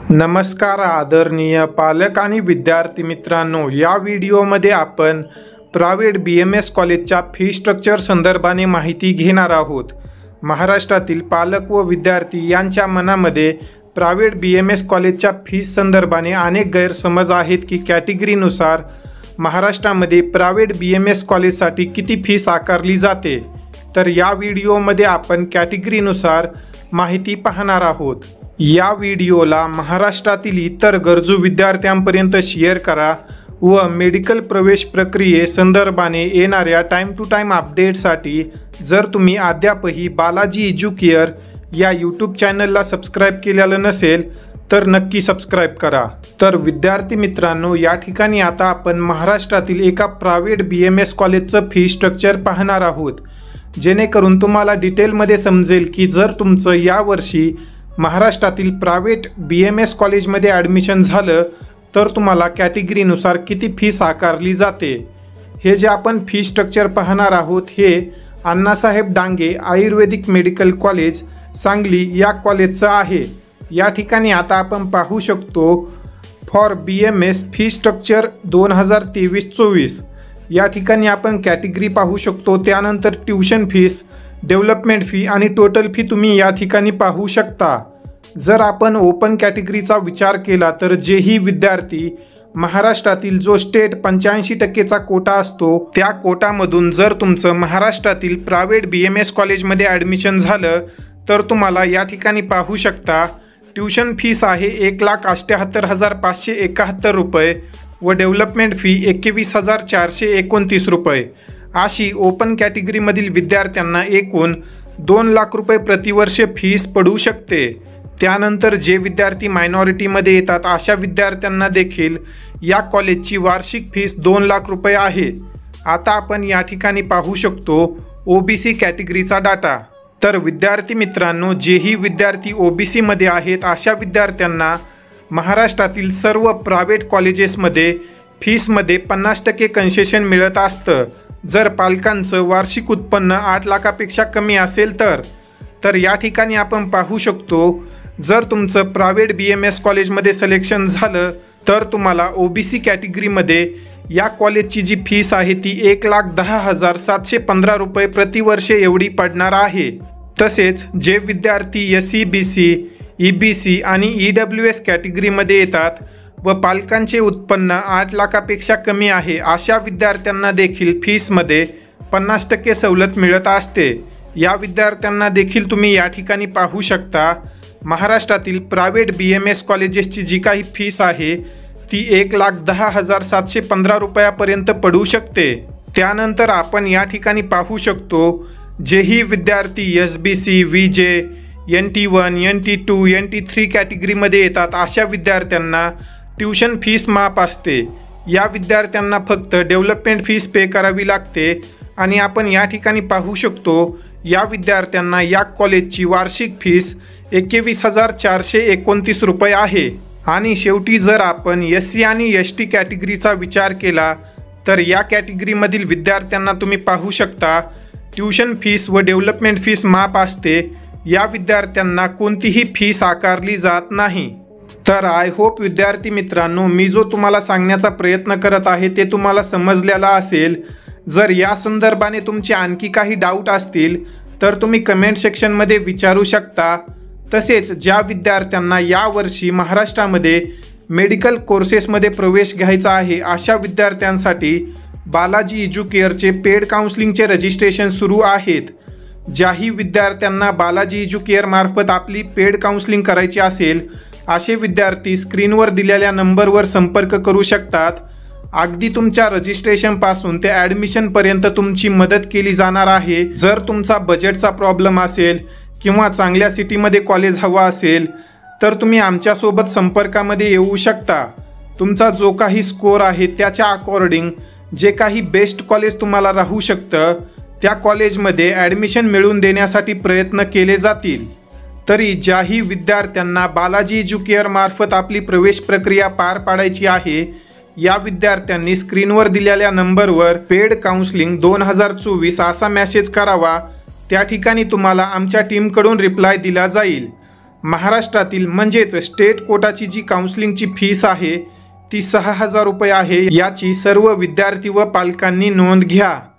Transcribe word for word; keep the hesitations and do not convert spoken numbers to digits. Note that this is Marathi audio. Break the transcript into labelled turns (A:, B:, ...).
A: नमस्कार आदरणीय पालक आणि विद्यार्थी मित्रांनो, या व्हिडिओमध्ये आपण प्रायव्हेट बी एम एस कॉलेजच्या फी स्ट्रक्चर संदर्भाने माहिती घेणार आहोत। महाराष्ट्रातील पालक व विद्यार्थी यांच्या मनामध्ये प्रायव्हेट बी एम एस कॉलेजच्या फीस संदर्भाने अनेक गैरसमज आहेत की कॅटेगरीनुसार महाराष्ट्रामध्ये प्रायव्हेट बी एम एस कॉलेजसाठी किती फीस आकारली जाते। तर या व्हिडिओमध्ये आपण कॅटेगरीनुसार माहिती पाहणार आहोत। या व्हिडिओला महाराष्ट्रातील इतर गरजू विद्यार्थ्यांपर्यंत शेअर करा व मेडिकल प्रवेश प्रक्रिये संदर्भाने येणाऱ्या टाइम टू टाइम अपडेटसाठी जर तुम्ही अद्यापही बालाजी एज्युकेअर या यूट्यूब चॅनलला सबस्क्राईब केलेलं नसेल तर नक्की सबस्क्राईब करा। तर विद्यार्थी मित्रांनो, या ठिकाणी आता आपण महाराष्ट्रातील एका प्रायव्हेट बी एम एस कॉलेजचं फी स्ट्रक्चर पाहणार आहोत, जेणेकरून तुम्हाला डिटेलमध्ये समजेल की जर तुमचं यावर्षी महाराष्ट्रातील प्रायव्हेट बी एम एस कॉलेजमध्ये ॲडमिशन झालं तर तुम्हाला कॅटेगरीनुसार किती फीस आकारली जाते। हे जे आपण फी स्ट्रक्चर पाहणार आहोत हे अण्णासाहेब डांगे आयुर्वेदिक मेडिकल कॉलेज सांगली या कॉलेजचं आहे। या ठिकाणी आता आपण पाहू शकतो for B M S fee structure दोन हजार तेवीस चोवीस या ठिकाणी आपण कॅटेगरी पाहू शकतो। त्यानंतर ट्यूशन फीस, डेव्हलपमेंट फी आणि टोटल फी तुम्ही या ठिकाणी पाहू शकता। जर आपण ओपन कॅटेगरीचा विचार केला तर जेही विद्यार्थी महाराष्ट्रातील जो स्टेट पंच्याऐंशी टक्केचा कोटा असतो त्या कोटामधून जर तुमचं महाराष्ट्रातील प्रायव्हेट बी एम एस कॉलेजमध्ये ॲडमिशन झालं तर तुम्हाला या ठिकाणी पाहू शकता ट्यूशन फीस आहे एक लाख अठ्ठ्याहत्तर हजार पाचशे एकाहत्तर रुपये व डेव्हलपमेंट फी एकवीस हजार चारशे एकोणतीस रुपये अशी ओपन कॅटेगरीमधील विद्यार्थ्यांना एकूण दोन लाख रुपये प्रतिवर्ष फीस पडू शकते। त्यानंतर जे विद्यार्थी मायनॉरिटीमध्ये येतात अशा विद्यार्थ्यांना देखील या कॉलेजची वार्षिक फीस दोन लाख रुपये आहे। आता आपण या ठिकाणी पाहू शकतो ओ बी सी कॅटेगरीचा डाटा। तर विद्यार्थी मित्रांनो, जेही विद्यार्थी ओ बी सीमध्ये आहेत अशा विद्यार्थ्यांना महाराष्ट्रातील सर्व प्रायव्हेट कॉलेजेसमध्ये फीसमध्ये पन्नास टक्के कन्सेशन मिळत असतं जर पालकांचं वार्षिक उत्पन्न आठ लाखापेक्षा कमी असेल तर तर या ठिकाणी आपण पाहू शकतो जर तुमचं प्रायव्हेट बी एम एस कॉलेजमध्ये सिलेक्शन झालं तर तुम्हाला ओ बी सी कॅटेगरीमध्ये या कॉलेजची जी फीस आहे ती एक लाख दहा हजार सातशे पंधरा रुपये प्रतिवर्ष एवढी पडणार आहे। तसेच जे विद्यार्थी S C B C, E B C आणि ई डब्ल्यू एस कॅटेगरीमध्ये येतात व पालकांचे उत्पन्न आठ लाखापेक्षा कमी आहे अशा विद्यार्थ्यांना देखील फीसमध्ये पन्नास टक्के सवलत मिळत असते। या विद्यार्थ्यांना देखील तुम्ही या ठिकाणी पाहू शकता महाराष्ट्रातील प्रायव्हेट बी एम एस कॉलेजेसची जी काही फीस आहे ती एक लाख दहा हजार सातशे पंधरा रुपयापर्यंत पडू शकते। त्यानंतर आपण या ठिकाणी पाहू शकतो जेही विद्यार्थी S B C, V J, N T one, N T two, N T three कॅटेगरीमध्ये येतात अशा विद्यार्थ्यांना ट्यूशन फीस माफ असते। या विद्यार्थ्यांना फक्त डेव्हलपमेंट फीस पे करावी लागते आणि आपण या ठिकाणी पाहू शकतो या विद्यार्थ्यांना या कॉलेजची वार्षिक फीस एकवीस हजार चारशे एकोणतीस रुपये आहे। आणि शेवटी जर आपण एस सी आणि एस टी कॅटेगरीचा विचार केला तर या कॅटेगरीमधील विद्यार्थ्यांना तुम्ही पाहू शकता ट्यूशन फीस व डेव्हलपमेंट फीस माफ असते। या विद्यार्थ्यांना कोणतीही फीस आकारली जात नाही। तर आय होप विद्यार्थी मित्रांनो, मी जो तुम्हाला सांगण्याचा प्रयत्न करत आहे ते तुम्हाला समजलेला असेल। जर या संदर्भाने तुमचे आणखी काही डाऊट असतील तर तुम्ही कमेंट सेक्शनमध्ये विचारू शकता। तसेच ज्या विद्यार्थ्यांना यावर्षी महाराष्ट्रामध्ये मेडिकल कोर्सेसमध्ये प्रवेश घ्यायचा आहे अशा विद्यार्थ्यांसाठी बालाजी एज्युकेअरचे पेड काउन्सिलिंगचे रजिस्ट्रेशन सुरू आहेत। ज्याही विद्यार्थ्यांना बालाजी एज्युकेअर मार्फत आपली पेड काउन्सिलिंग करायची असेल असे विद्यार्थी स्क्रीनवर दिलेल्या नंबरवर संपर्क करू शकतात। अगदी तुमच्या रजिस्ट्रेशनपासून ते ॲडमिशनपर्यंत तुमची मदत केली जाणार आहे। जर तुमचा बजेटचा प्रॉब्लेम असेल किंवा चांगल्या सिटीमध्ये कॉलेज हवा असेल तर तुम्ही आमच्यासोबत संपर्कामध्ये येऊ शकता। तुमचा जो काही स्कोअर आहे त्याच्या अकॉर्डिंग जे काही बेस्ट कॉलेज तुम्हाला राहू शकतं त्या कॉलेजमध्ये ॲडमिशन मिळवून देण्यासाठी प्रयत्न केले जातील। तरी ज्याही विद्यार्थ्यांना बालाजी एज्युकेअर मार्फत आपली प्रवेश प्रक्रिया पार पाडायची आहे या विद्यार्थ्यांनी स्क्रीनवर दिलेल्या नंबरवर पेड काउन्सिलिंग दोन हजार चोवीस असा मेसेज करावा। त्या ठिकाणी तुम्हाला आमच्या टीमकडून रिप्लाय दिला जाईल। महाराष्ट्रातील म्हणजेच स्टेट कोटाची जी काउन्सिलिंगची फीस आहे ती सहा हजार रुपये आहे। याची सर्व विद्यार्थी व पालकांनी नोंद घ्या।